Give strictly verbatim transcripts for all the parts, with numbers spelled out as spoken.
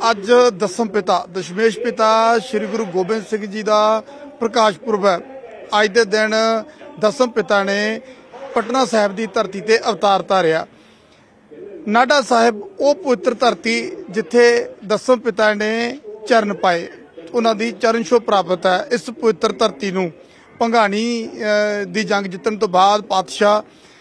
अज दसम पिता दशमेश पिता श्री गुरु गोबिंद सिंह जी का प्रकाश पुरब है। अज के दिन दसम पिता ने पटना साहिब की धरती ते अवतार धारिया। नाडा साहिब वो पवित्र धरती जिथे दसम पिता ने चरण पाए, उन्हों की चरण छो प्राप्त है। इस पवित्र धरती नूं भंगाणी दी जंग जितण तो बाद पातशाह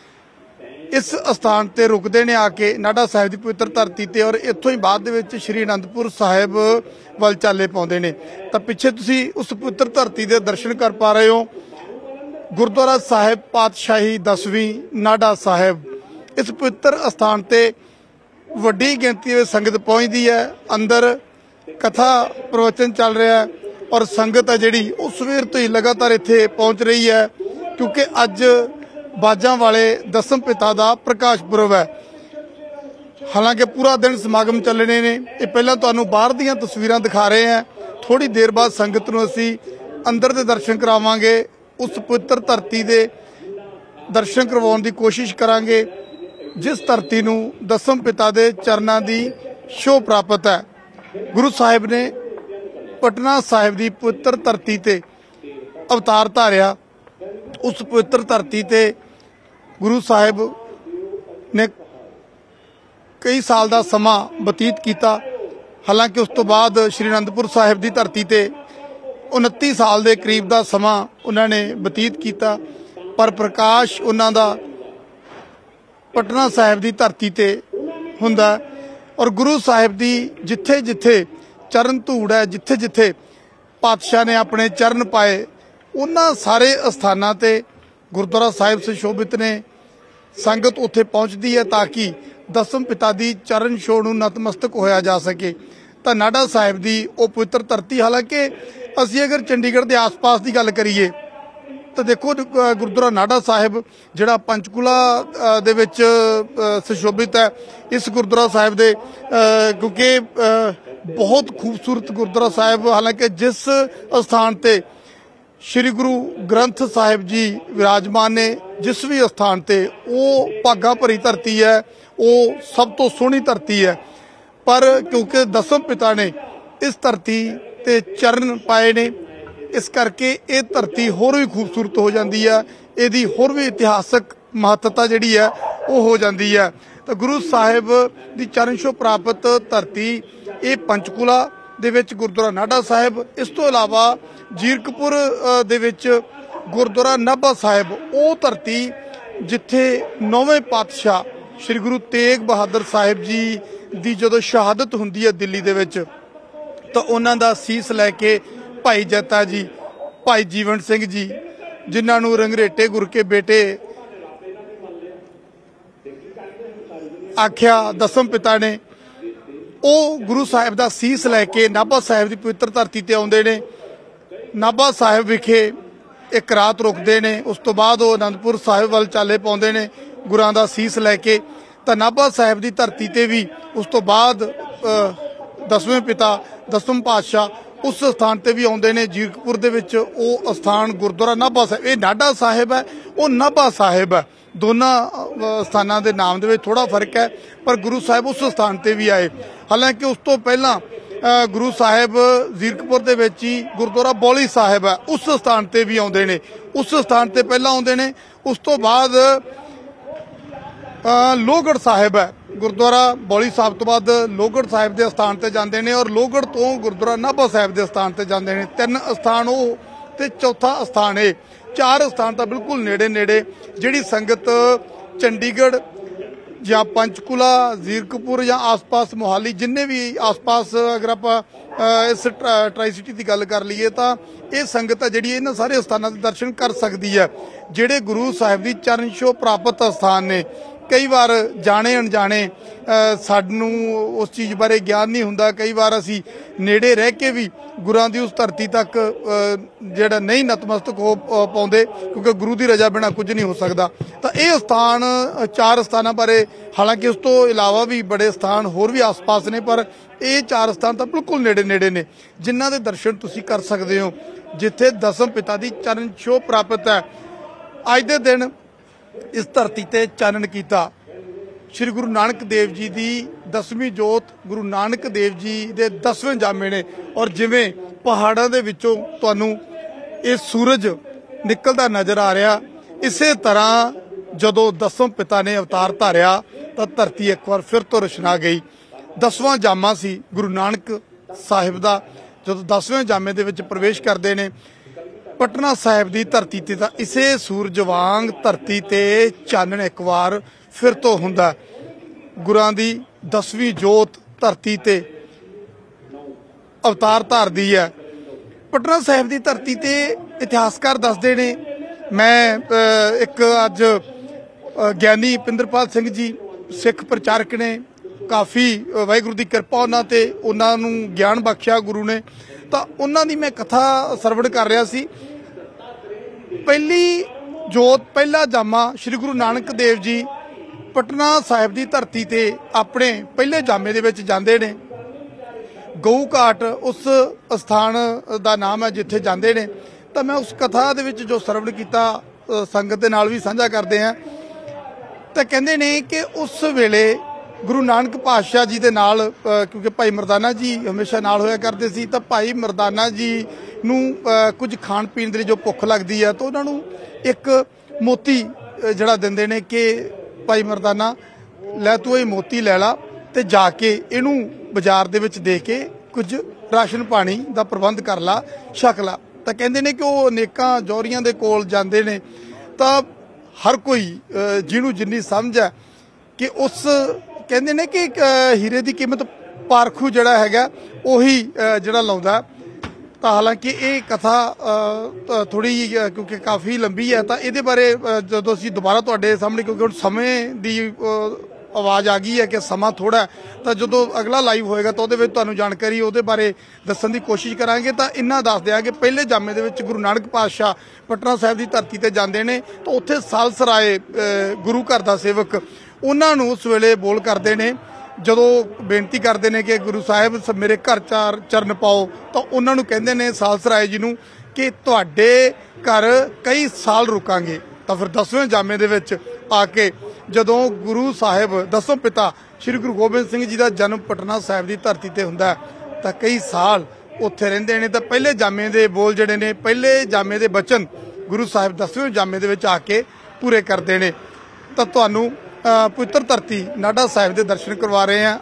इस स्थान ते रुकते ने आके नाडा साहिब की पवित्र धरती ते, और इत्थों ही बाद दे विच श्री आनंदपुर साहिब वल चाले पाउंदे ने। तां पिछे तुसीं उस पवित्र धरती दे दर्शन कर पा रहे हो। गुरुद्वारा साहिब पातशाही दसवीं नाडा साहिब, इस पवित्र स्थान ते वड्डी गिनती में संगत पहुंचती है। अंदर कथा प्रवचन चल रहा है और संगत है जिहड़ी वो सवेर तो ही लगातार इत्थे पहुंच रही है, क्योंकि अज बाजां वाले दसम पिता का प्रकाश पुरब है। हालांकि पूरा दिन समागम चलने ने। ये पहला तुहानूं बाहर दीयां तस्वीरां दिखा रहे हैं, थोड़ी देर बाद संगत नूं असीं अंदर दे दर्शन करावांगे। उस पवित्र धरती दे दर्शन करवाउण दी कोशिश करांगे जिस धरती नूं दसम पिता दे चरनां दी शो प्राप्त है। गुरु साहिब ने पटना साहिब की पवित्र धरती ते अवतार धारिया। उस पवित्र धरती ते गुरु साहिब ने कई साल का समा बतीत किया। हालांकि उस तो बाद श्री आनंदपुर साहिब की धरती ते उनती साल के करीब का समा उन्होंने बतीत किया, पर प्रकाश उन्हों का पटना साहिब की धरती ते हुंदा। और गुरु साहिब की जिथे जिथे चरण धूड़ है, जिथे जिथे पातशाह ने अपने चरण पाए, उन्हां सारे स्थानां ते गुरुद्वारा साहिब सुशोभित ने। संगत उत्थे पहुंचती है ताकि दसम पिता की चरण छो नूं नतमस्तक होया जा सके। तो नाडा साहिब की वो पवित्र धरती, हालांकि असीं अगर चंडीगढ़ के आस पास की गल करिए तो देखो गुरुद्वारा नाडा साहिब जिहड़ा पंचकूला दे विच सुशोभित है। इस गुरुद्वारा साहिब दे क्योंकि बहुत खूबसूरत गुरुद्वारा साहिब, हालांकि जिस स्थान ते श्री गुरु ग्रंथ साहिब जी विराजमान ने, जिस भी स्थान ते वो भागा भरी धरती है, वो सब तो सोहनी धरती है। पर क्योंकि दसम पिता ने इस धरती ते चरण पाए ने, इस करके ये धरती होर भी खूबसूरत हो जाती है। यदी होर भी इतिहासक महत्ता जिहड़ी है वो हो जाती है। तो गुरु साहिब की चरण छो प्राप्त धरती ये पंचकूला दे विच गुरुद्वारा नाडा साहिब, इस तो इलावा जीरकपुर दे विच गुरुद्वारा नाभा साहिब, वो धरती जिथे नौवें पातशाह श्री गुरु तेग बहादुर साहिब जी की जदों शहादत हुंदी है दिल्ली दे विच, तो उन्हां दा सीस लैके भाई जैता जी, भाई जीवन सिंह जी, जिन्हां नूं रंगरेटे गुर के बेटे आख्या दसम पिता ने, वो गुरु साहिब का सीस लैके नाभा साहिब की पवित्र धरती ते आउंदे ने। नाभा साहिब विखे एक रात रुकते ने, उस तो बाद वो आनंदपुर साहिब वाल चाले पाउंदे ने गुरां दा सीस लैके। तो नाभा साहिब की धरती ते भी उस तो बाद दसवें पिता दसम पातशाह उस स्थान ते भी आउंदे ने। जीरकपुर दे विच वो स्थान गुरुद्वारा नाभा साहिब, ये नाडा साहिब है, वो नाभा साहिब है। दोनों स्थानों के नाम दे विच थोड़ा फर्क है, पर गुरु साहिब उस स्थान ते भी आए। हालांकि उस तो पहला गुरु साहिब जीरकपुर दे विच ही गुरुद्वारा बौली साहिब है, उस स्थान ते भी आउंदे ने। उस स्थान ते पहला आउंदे ने, उस तो बाद लोहगढ़ साहिब है। गुरुद्वारा बौली साहिब तो बाद लोहगढ़ साहिब के स्थान ते जाते हैं, और लोहगढ़ तो गुरुद्वारा नाभा साहिब के स्थान ते जाते हैं। तीन स्थान वो ते चौथा स्थान है। चार स्थान तो बिल्कुल नेड़े नेड़े जिहड़ी संगत चंडीगढ़ या पंचकूला जीरकपुर या आस पास मोहाली जिन्ने भी आस पास अगर आप इस ट्राई सिटी की गल कर लीए तो ये संगत है जिहड़ी इन्हां सारे स्थानों के दर्शन कर सकती है, जिहड़े गुरु साहिब की चरण छो प्राप्त स्थान ने। कई बार जाने अनजाने सानू उस चीज़ बारे ज्ञान नहीं हुंदा, कई बार असी नेड़े रह के भी गुरां दी उस धरती तक जिहड़ा नहीं नतमस्तक हो पाउंदे, क्योंकि गुरु की रजा बिना कुछ नहीं हो सकता। तो ये स्थान चार स्थानों बारे, हालांकि उस तो इलावा भी बड़े स्थान होर भी आस पास ने, पर ये चार स्थान तो बिल्कुल नेड़े नेड़े ने जिन्हां दे दर्शन तुसीं कर सकते हो, जिथे दसम पिता की चरण छो प्राप्त है। अज दे दिन इस धरती ते चानन किया श्री गुरु नानक देव जी की दसवीं जोत गुरु नानक देव जी के दसवें जामे ने। और जिवें पहाड़ों के विचों तुहानूं ये सूरज निकलता नज़र आ रहा, इस तरह जदों दसम पिता ने अवतार धारिया तो धरती एक बार फिर तो रछना गई। दसवां जामा सी गुरु नानक साहिब का, जो दसवें जामे दे विच प्रवेश करते हैं पटना साहिब की धरती ते, तां इसे सूरज वांग धरती ते चानण एक बार फिर तो हुंदा। गुरां दी दसवीं जोत धरती ते अवतार धारदी है। पटना साहिब की धरती ते इतिहासकार दसदे ने, मैं एक अज ਗਿਆਨੀ ਪਿੰਦਰਪਾਲ ਸਿੰਘ जी सिख प्रचारक ने, काफ़ी वाहिगुरू की किरपा उन्हां ते उन्हां नूं ज्ञान बख्शिया गुरु ने, तो उन्हां दी मैं कथा सरवण कर रहा सी। पहली जोत पहला जामा श्री गुरु नानक देव जी पटना साहिब की धरती ते अपने पहले जामे दे विच जांदे ने। गऊ घाट उस स्थान का नाम है जिथे जांदे ने। तो मैं उस कथा दे विच जो सरवण किया संगत दे नाल भी साझा करते हैं। तो कहते ने कि उस वेले गुरु नानक पातशाह जी दे नाल, क्योंकि भाई मरदाना जी हमेशा नाल होया करते सी, तो भाई मरदाना जी नूं कुछ खाण पीण दे जो भुख लगदी है तो उन्हां नूं एक मोती जिहड़ा दिंदे ने कि भाई मरदाना लै तू ये मोती लै ला ते जाके इहनूं बाजार दे विच दे के कुछ राशन पानी दा प्रबंध कर ला, छक ला। तो कहते ने कि वो अनेकां जौहरियां दे कोल जांदे ने, तां हर कोई जिन्हों जिन्नी समझ है कि उस कहते ने कि हीरे की कीमत पारखू जड़ा है उही जड़ा लाउंदा। तो हालांकि ये कथा थोड़ी क्योंकि काफ़ी लंबी है, तो ये बारे जो असीं दोबारा तुहाडे सामने, क्योंकि हुण समय की आवाज़ आ गई है कि समा थोड़ा है, तो जो अगला लाइव होएगा तो उहदे विच तुहानूं जानकारी उहदे बारे दस्सण की कोशिश करांगे। तो इन्ना दस दिया कि पहले जामे दे विच गुरु नानक पातशाह पटना साहिब की धरती ते जांदे ने, तो उत्थे सालसराए गुरु घर दा सेवक उन्हां नूं उस वेले बोल करदे ने, जदों बेनती करदे ने कि गुरु साहिब मेरे घर चार चरण पाओ, तो उन्हां नूं कहंदे ने सालसराए जी नूं कि तुहाडे घर कई साल रुकांगे। तो फिर दसवें जामे दे विच आके जदों गुरु साहिब दसम पिता श्री गुरु गोबिंद सिंह जी का जन्म पटना साहिब की धरती ते हुंदा है, तो कई साल उत्थे रहिंदे ने। तो पहले जामे दे बोल जिहड़े ने, पहले जामे दे बचन गुरु साहिब दसवें जामे दे विच आके पूरे करते हैं। तो तुहानूं पवित्र धरती नाडा साहिब के दर्शन करवा रहे हैं।